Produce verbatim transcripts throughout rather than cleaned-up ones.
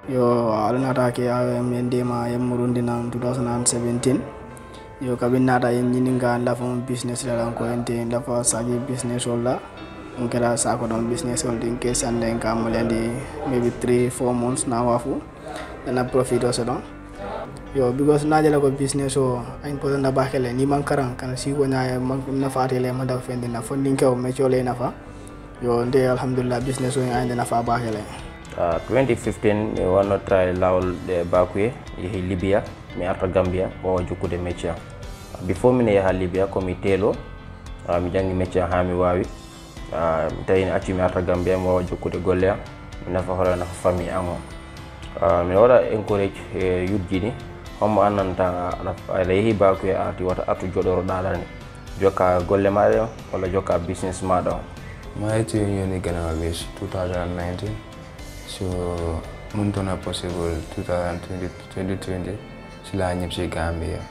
yo alnata ke men dema yem murundina twenty seventeen yo kabinata yen nyininga la fon business la ko ente la fa saji business wala ngera sa ko don business wala din ke sande ka molendi maybe three four months na wafu na profit also don yo because na jela ko business o ay ko na bakele ni man karan kan si ko nyaa man na fatele ma da fendi na funding ko me chole na fa yo nde alhamdulillah business o ay na fa bakele. Uh, twenty fifteen mi wanno try lawol de bakuye yehi Libya mi arta Gambia o jukkude métier before mi yaha Libya ko mi telo uh, mi jangi métier ha mi wawi uh, tawi ni acci mi arta Gambia mi wawa jukkude golle mi nafa hoore nafa famille am uh, mi waɗa encourage e uh, yujjini homo annanta aɗa yehi bakuye arti wata artu joɗoro ɗaɗani jokka golle maɗa walla jokka business maɗa o. Ma yetti yoni Ghana wish twenty nineteen. So muntona possible twenty twenty sila nyipsi Gambia.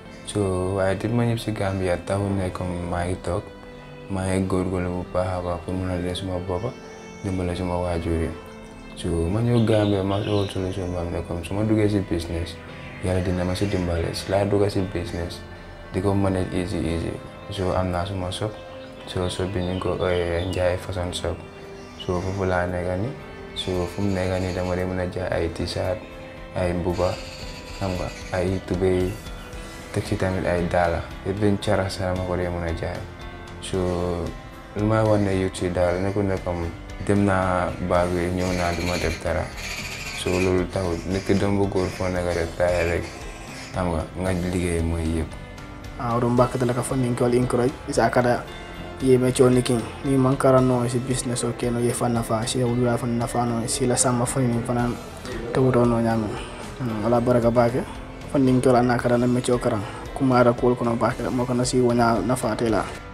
So I did my nyipsi Gambia tahun ne kom mai tok mai gor gol bu pa ba pour mona les ma boba dimbale suma wajuri. So ma ñew Gambia ma so solution ma ne kom suma duggé ci business yalla dina ma ci dimbale sila dugga ci business diko manage easy easy. So am na suma shop so so bi ñu ko njaay façon shop so fofu la nekani so fum nekk nii dama dee mën a jaay ay t-shirt ay mbuba xam nga ay tubéy teg ci tamit ay daala yëpp dañ cara sa ma ko dee mën a jaay so lu may wax ne yut si daal nekkul ne comme dem naa baag yi ñëw naa duma def dara so loolu taxul nekk doom bu góor foo nekk def taay rek xam nga nga liggéey mooy yëpp. ah ɗum bakkatala ka funding kol encourage isa kada yeme choni king ni mankara no si business o keno ye fanna fa si wula fanna fa no si la sama fani fanan tawdo no nyam wala baraka bake funding kol anaka na me chokaran kumara kol kono bake mo kana si wona nafa tela